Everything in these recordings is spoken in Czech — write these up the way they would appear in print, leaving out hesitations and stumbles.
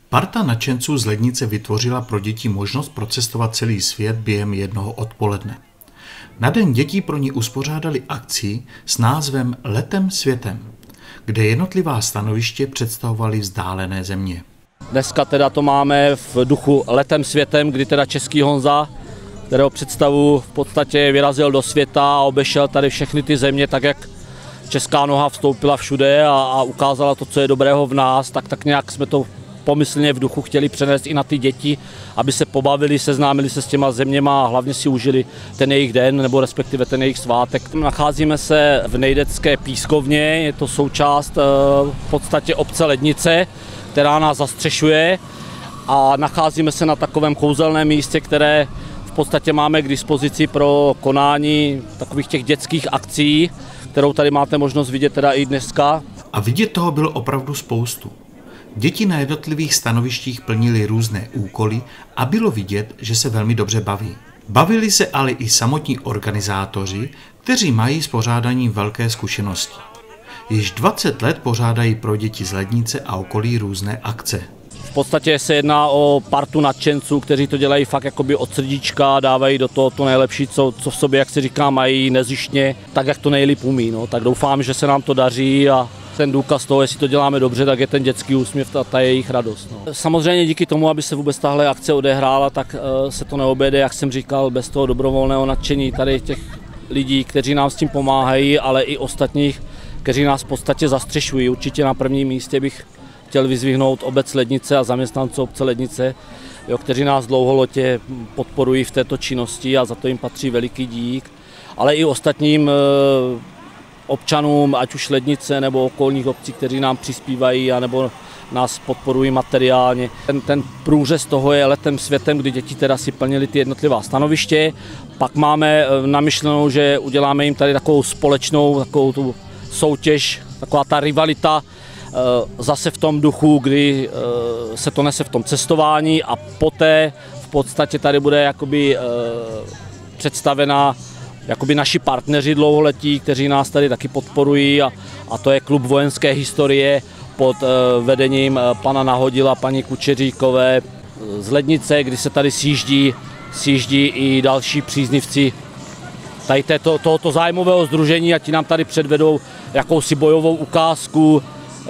Parta nadšenců z Lednice vytvořila pro děti možnost procestovat celý svět během jednoho odpoledne. Na Den dětí pro ní uspořádali akci s názvem Letem světem, kde jednotlivá stanoviště představovaly vzdálené země. Dneska teda to máme v duchu Letem světem, kdy teda český Honza, kterého představu v podstatě vyrazil do světa a obešel tady všechny ty země, tak jak česká noha vstoupila všude a ukázala to, co je dobrého v nás, tak nějak jsme to pomyslně v duchu chtěli přenést i na ty děti, aby se pobavili, seznámili se s těma zeměma a hlavně si užili ten jejich den, nebo respektive ten jejich svátek. Nacházíme se v Nejdecké pískovně, je to součást v podstatě obce Lednice, která nás zastřešuje, a nacházíme se na takovém kouzelném místě, které v podstatě máme k dispozici pro konání takových těch dětských akcí, kterou tady máte možnost vidět teda i dneska. A vidět toho bylo opravdu spoustu. Děti na jednotlivých stanovištích plnily různé úkoly a bylo vidět, že se velmi dobře baví. Bavili se ale i samotní organizátoři, kteří mají s pořádáním velké zkušenosti. Již 20 let pořádají pro děti z Lednice a okolí různé akce. V podstatě se jedná o partu nadšenců, kteří to dělají fakt jakoby od srdíčka, dávají do toho to nejlepší, co v sobě, jak se říká, mají nezištně, tak jak to nejlíp umí. No. Tak doufám, že se nám to daří a ten důkaz toho, jestli to děláme dobře, tak je ten dětský úsměv a ta jejich radost. No. Samozřejmě díky tomu, aby se vůbec tahle akce odehrála, tak se to neobejde, jak jsem říkal, bez toho dobrovolného nadšení tady těch lidí, kteří nám s tím pomáhají, ale i ostatních, kteří nás v podstatě zastřešují. Určitě na prvním místě bych chtěl vyzvihnout obec Lednice a zaměstnanců obce Lednice, kteří nás dlouholetě podporují v této činnosti a za to jim patří veliký dík, ale i ostatním občanům, ať už Lednice nebo okolních obcí, kteří nám přispívají anebo nás podporují materiálně. Ten průřez toho je Letem světem, kdy děti teda si plnili ty jednotlivá stanoviště. Pak máme namyšlenou, že uděláme jim tady takovou společnou, takovou tu soutěž, taková ta rivalita, zase v tom duchu, kdy se to nese v tom cestování, a poté v podstatě tady bude jakoby představena jakoby naši partneři dlouholetí, kteří nás tady taky podporují, a to je Klub vojenské historie pod vedením pana Nahodila, paní Kučeříkové z Lednice, kdy se tady sjíždí i další příznivci tady tohoto zájmového sdružení, a ti nám tady předvedou jakousi bojovou ukázku,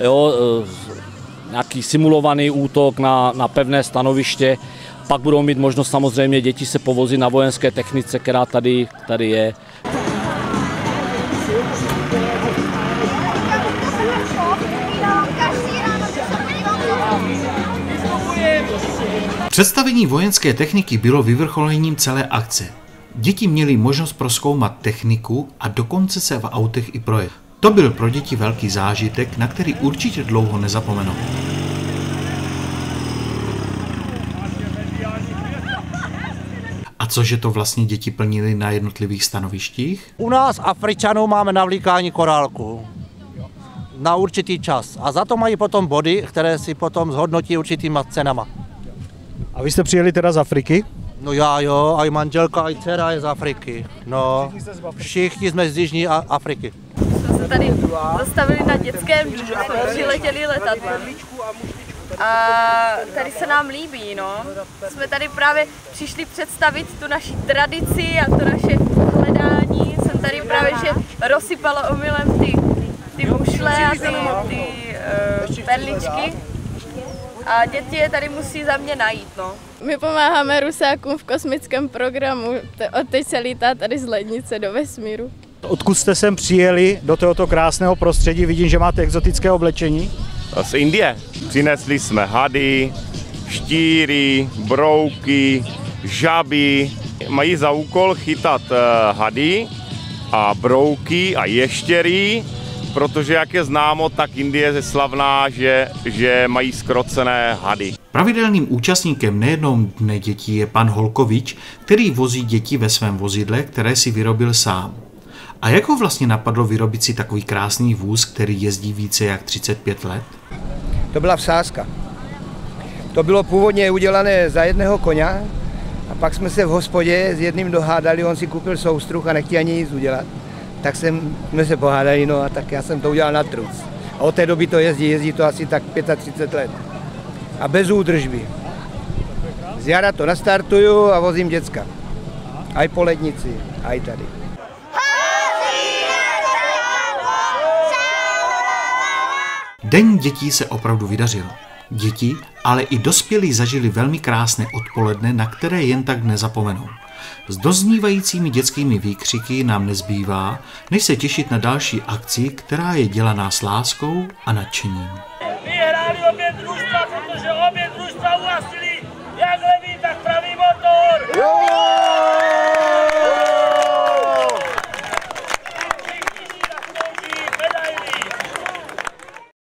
nějaký simulovaný útok na pevné stanoviště. Pak budou mít možnost samozřejmě děti se povozit na vojenské technice, která tady je. Představení vojenské techniky bylo vyvrcholením celé akce. Děti měly možnost prozkoumat techniku a dokonce se v autech i projet. To byl pro děti velký zážitek, na který určitě dlouho nezapomenou. A cože to vlastně děti plnily na jednotlivých stanovištích? U nás Afričanů máme navlíkání korálku na určitý čas a za to mají potom body, které si potom zhodnotí určitýma cenama. A vy jste přijeli teda z Afriky? No já jo, a i manželka, a i dcera je z Afriky. No, všichni jsme z Jižní Afriky. Jsme se tady zastavili na dětském dílu, přiletěli letadlem. A tady se nám líbí, no. Jsme tady právě přišli představit tu naši tradici a to naše hledání. Jsem tady právě, že rozsypala omylem ty mušle a ty perličky. A děti je tady musí za mě najít, no. My pomáháme Rusákům v kosmickém programu. Od teď se lítá tady z Lednice do vesmíru. Odkud jste sem přijeli do tohoto krásného prostředí? Vidím, že máte exotické oblečení. Z Indie. Přinesli jsme hady, štíry, brouky, žaby. Mají za úkol chytat hady a brouky a ještěry, protože jak je známo, tak Indie je slavná, že mají zkrocené hady. Pravidelným účastníkem nejednou Dne dětí je pan Holkovič, který vozí děti ve svém vozidle, které si vyrobil sám. A jak ho vlastně napadlo vyrobit si takový krásný vůz, který jezdí více jak 35 let? To byla vsázka. To bylo původně udělané za jedného koně a pak jsme se v hospodě s jedním dohádali, on si koupil soustruh a nechtěl ani nic udělat. Tak jsme se pohádali, no a tak já jsem to udělal na truc. A od té doby to jezdí to asi tak 35 let. a bez údržby. Z jara to nastartuju a vozím děcka. Aj po lednici, aj tady. Den dětí se opravdu vydařil. Děti, ale i dospělí zažili velmi krásné odpoledne, na které jen tak nezapomenou. S doznívajícími dětskými výkřiky nám nezbývá, než se těšit na další akci, která je dělaná s láskou a nadšením.